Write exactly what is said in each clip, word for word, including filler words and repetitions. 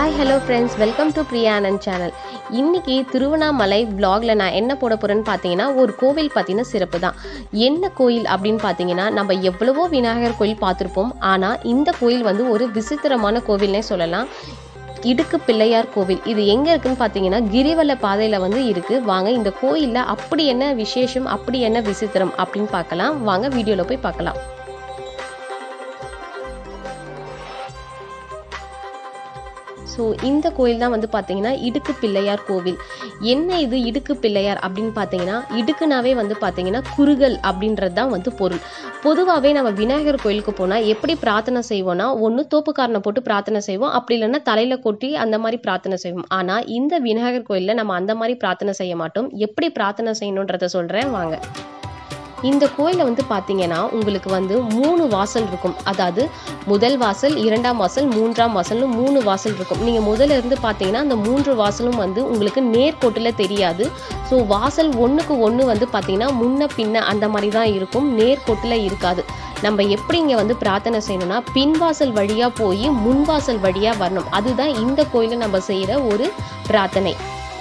Hi hello friends, welcome to Priya Anand channel. இன்னைக்கு திருவண்ணாமலை vlogல நான் என்ன போட போறேன்னு பாத்தீங்கன்னா ஒரு கோவில் பத்தின சிறப்பு தான். என்ன கோயில் அப்படினு பாத்தீங்கன்னா நம்ம எவ்வளவோ விநாயகர் கோயில் பார்த்திருப்போம். ஆனா இந்த கோயில் வந்து ஒரு விசித்திரமான கோவில்னே சொல்லலாம். இடுக்கு பிள்ளையார் கோவில். இது எங்க இருக்குன்னு பாத்தீங்கன்னா கிரிவல பாதையில வந்து இருக்கு. வாங்க இந்த கோயில்ல அப்படி என்ன விசேஷம், அப்படி என்ன விசித்திரம் அப்படினு பார்க்கலாம். வாங்க வீடியோல போய் பார்க்கலாம். ஸோ இந்த கோயில் தான் வந்து பார்த்தீங்கன்னா இடுக்கு பிள்ளையார் கோவில். என்ன இது இடுக்கு பிள்ளையார் அப்படின்னு பார்த்தீங்கன்னா இடுக்குனாவே வந்து பார்த்தீங்கன்னா குறுகல் அப்படின்றது தான் வந்து பொருள். பொதுவாகவே நம்ம விநாயகர் கோயிலுக்கு போனால் எப்படி பிரார்த்தனை செய்வோம்னா ஒன்று தோப்புக்காரனை போட்டு பிரார்த்தனை செய்வோம், அப்படி இல்லைன்னா தலையில் கொட்டி அந்த மாதிரி பிரார்த்தனை செய்வோம். ஆனால் இந்த விநாயகர் கோயிலில் நம்ம அந்த மாதிரி பிரார்த்தனை செய்ய மாட்டோம். எப்படி பிரார்த்தனை செய்யணுன்றதை சொல்கிறேன் வாங்க. இந்த கோயிலை வந்து பார்த்தீங்கன்னா உங்களுக்கு வந்து மூணு வாசல் இருக்கும். அதாவது முதல் வாசல், இரண்டாம் வாசல், மூன்றாம் வாசல்னு மூணு வாசல் இருக்கும். நீங்கள் முதல்ல இருந்து பார்த்தீங்கன்னா அந்த மூன்று வாசலும் வந்து உங்களுக்கு நேர்கோட்டில் தெரியாது. ஸோ வாசல் ஒன்றுக்கு ஒன்று வந்து பார்த்தீங்கன்னா முன்ன பின்ன அந்த மாதிரி தான் இருக்கும், நேர்கோட்டில் இருக்காது. நம்ம எப்படி இங்கே வந்து பிரார்த்தனை செய்யணும்னா பின்வாசல் வழியாக போய் முன்வாசல் வழியாக வரணும். அதுதான் இந்த கோயிலை நம்ம செய்கிற ஒரு பிரார்த்தனை.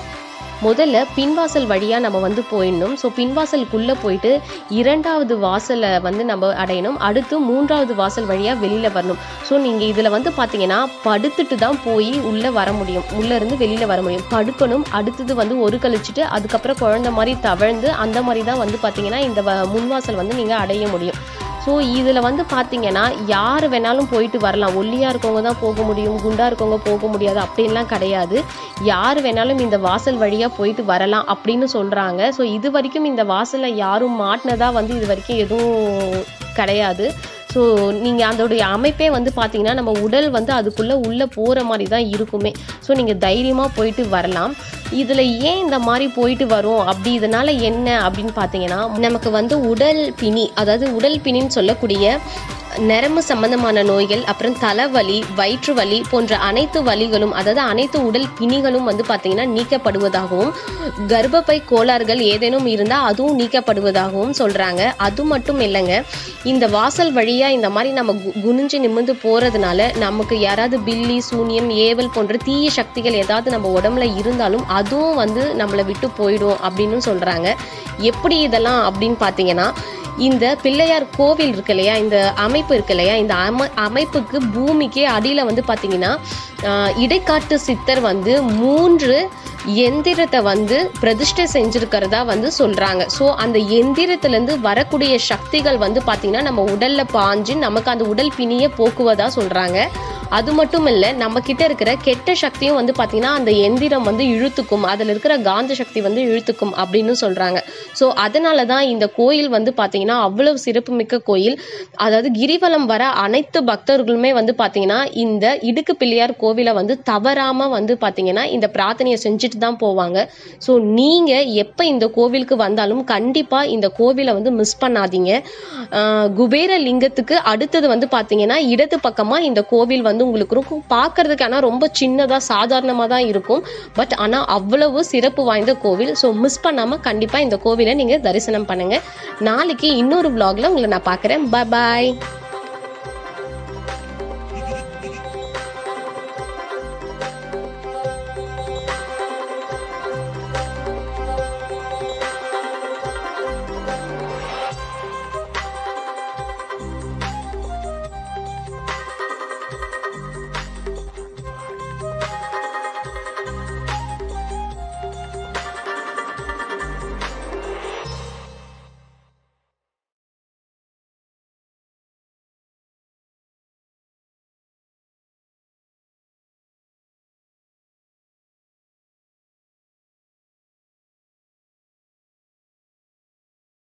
முதல்ல பின்வாசல் வழியாக நம்ம வந்து போயிடணும். ஸோ பின்வாசலுக்குள்ளே போயிட்டு இரண்டாவது வாசலை வந்து நம்ம அடையணும். அடுத்து மூன்றாவது வாசல் வழியாக வெளியில் வரணும். ஸோ நீங்கள் இதில் வந்து பார்த்தீங்கன்னா படுத்துட்டு தான் போய் உள்ளே வர முடியும், உள்ளே இருந்து வெளியில் வர முடியும். படுக்கணும். அடுத்தது வந்து ஒரு கழிச்சிட்டு அதுக்கப்புறம் குழந்தை மாதிரி தவழ்ந்து அந்த மாதிரி தான் வந்து பார்த்தீங்கன்னா இந்த முன்வாசல் வந்து நீங்கள் அடைய முடியும். ஸோ இதில் வந்து பார்த்தீங்கன்னா யார் வேணாலும் போயிட்டு வரலாம். ஒல்லியாக இருக்கவங்க தான் போக முடியும், குண்டாக இருக்கவங்க போக முடியாது அப்படின்லாம் கிடையாது. யார் வேணாலும் இந்த வாசல் வழியாக போயிட்டு வரலாம் அப்படின்னு சொல்கிறாங்க. ஸோ இது வரைக்கும் இந்த வாசலில் யாரும் மாட்டினதா வந்து இது வரைக்கும் எதுவும் கிடையாது. ஸோ நீங்கள் அதோடைய அமைப்பே வந்து பார்த்தீங்கன்னா நம்ம உடல் வந்து அதுக்குள்ளே உள்ளே போகிற மாதிரி தான் இருக்குமே. ஸோ நீங்கள் தைரியமாக போயிட்டு வரலாம். இதில் ஏன் இந்த மாதிரி போயிட்டு வரும் அப்படி இதனால் என்ன அப்படின்னு பார்த்தீங்கன்னா நமக்கு வந்து உடல் பிணி, அதாவது உடல் பிணின்னு சொல்லக்கூடிய நரம்பு சம்பந்தமான நோய்கள், அப்புறம் தலைவலி, வயிற்று வலி போன்ற அனைத்து வலிகளும், அதாவது அனைத்து உடல் பிணிகளும் வந்து பார்த்தீங்கன்னா நீக்கப்படுவதாகவும், கர்ப்பப்பை கோளாறுகள் ஏதேனும் இருந்தால் அதுவும் நீக்கப்படுவதாகவும் சொல்கிறாங்க. அது மட்டும் இல்லைங்க, இந்த வாசல் வழியாக இந்த மாதிரி நம்ம குனிஞ்சு நிமிர்ந்து போகிறதுனால நமக்கு யாராவது பில்லி, சூனியம், ஏவல் போன்ற தீய சக்திகள் ஏதாவது நம்ம உடம்புல இருந்தாலும் அதுவும் வந்து நம்மளை விட்டு போயிடும் அப்படின்னு சொல்கிறாங்க. எப்படி இதெல்லாம் அப்படின்னு பார்த்தீங்கன்னா இந்த பிள்ளையார் கோவில் இருக்கு இல்லையா, இந்த அமைப்பு இருக்கு இல்லையா, இந்த அம அமைப்புக்கு பூமிக்கு அடியில் வந்து பார்த்தீங்கன்னா இடைக்காட்டு சித்தர் வந்து மூன்று எந்திரத்தை வந்து பிரதிஷ்டை செஞ்சிருக்கிறதா வந்து சொல்றாங்க. ஸோ அந்த எந்திரத்திலேருந்து வரக்கூடிய சக்திகள் வந்து பார்த்தீங்கன்னா நம்ம உடல்ல பாஞ்சு நமக்கு அந்த உடல் பிணியை போக்குவதா சொல்றாங்க. அது மட்டும் இல்லை, நம்ம கிட்ட இருக்கிற கெட்ட சக்தியும் வந்து பார்த்தீங்கன்னா அந்த எந்திரம் வந்து இழுத்துக்கும், அதில் இருக்கிற காந்த சக்தி வந்து இழுத்துக்கும் அப்படின்னு சொல்றாங்க. ஸோ அதனால தான் இந்த கோயில் வந்து பார்த்தீங்கன்னா அவ்வளவு சிறப்புமிக்க கோயில். அதாவது கிரிவலம் வர அனைத்து பக்தர்களுமே வந்து பார்த்தீங்கன்னா இந்த இடுக்கு பிள்ளையார் கோவிலை வந்து தவறாம வந்து பார்த்தீங்கன்னா இந்த பிரார்த்தனையை செஞ்சுட்டு தான் போவாங்க. ஸோ நீங்க எப்போ இந்த கோவிலுக்கு வந்தாலும் கண்டிப்பா இந்த கோவிலை வந்து மிஸ் பண்ணாதீங்க. குபேர லிங்கத்துக்கு அடுத்தது வந்து பார்த்தீங்கன்னா இடது பக்கமா இந்த கோவில் வந்து உங்களுக்கு இருக்கும். பார்க்கறதுக்கு ஆனால் ரொம்ப சின்னதா சாதாரணமாக தான் இருக்கும். பட் ஆனால் அவ்வளவு சிறப்பு வாய்ந்த கோவில். ஸோ மிஸ் பண்ணாம கண்டிப்பா இந்த கோவிலை நீங்க தரிசனம் பண்ணுங்க. நாளைக்கு இன்னொரு vlogல உங்களை நான் பார்க்குறேன். பாய் பாய்.